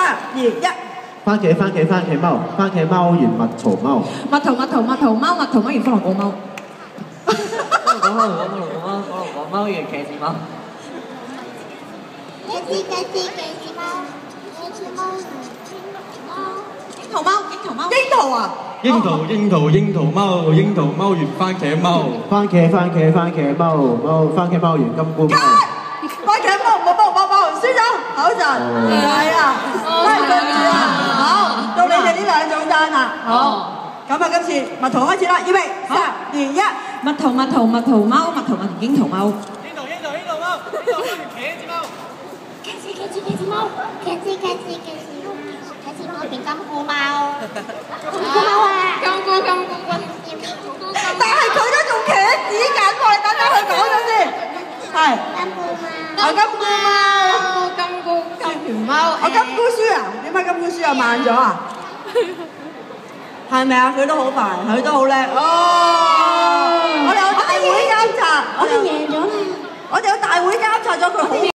2、1。 番茄番茄番茄貓，番茄貓完蜜桃貓。 蜜桃蜜桃蜜桃貓，蜜桃貓完菠蘿果貓。 菠蘿果貓完茄子貓。 茄子貓。 櫻桃貓，櫻桃貓。 櫻桃啊！ 櫻桃貓完番茄貓。 番茄番茄番茄貓番茄貓完金菇貓。 番茄貓輸咗，口陣係啊，對唔住啊，好，到你哋呢兩種單啦，好，咁啊今次蜜桃開始啦，預備3、2、1， 蜜桃蜜桃蜜桃貓，蜜桃蜜桃櫻桃貓。 櫻桃貓，櫻桃貓完茄子貓。 茄子貓變金菇貓。金菇貓啊！ 金菇。 但係佢都仲茄子緊喎，你等等佢講咗先，係金菇貓。 金菇貓。 金魚貓。 我金菇輸啊？點解金菇輸啊？慢咗啊？係咪啊？佢都好快，佢都好叻。哦，我哋有大會監察， 我哋贏咗啦！ 我哋有大會監察咗佢好。